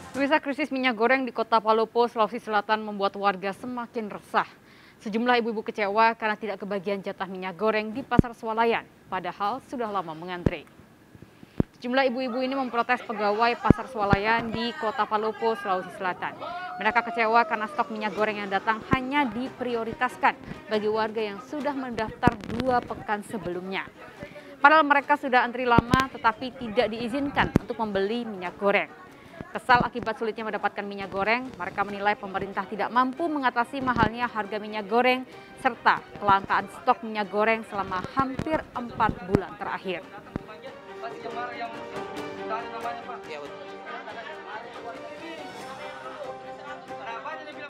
Pemirsa, krisis minyak goreng di Kota Palopo, Sulawesi Selatan membuat warga semakin resah. Sejumlah ibu-ibu kecewa karena tidak kebagian jatah minyak goreng di Pasar Swalayan, padahal sudah lama mengantre. Sejumlah ibu-ibu ini memprotes pegawai Pasar Swalayan di Kota Palopo, Sulawesi Selatan. Mereka kecewa karena stok minyak goreng yang datang hanya diprioritaskan bagi warga yang sudah mendaftar 2 pekan sebelumnya. Padahal mereka sudah antri lama tetapi tidak diizinkan untuk membeli minyak goreng. Kesal akibat sulitnya mendapatkan minyak goreng, mereka menilai pemerintah tidak mampu mengatasi mahalnya harga minyak goreng serta kelangkaan stok minyak goreng selama hampir 4 bulan terakhir. Ya,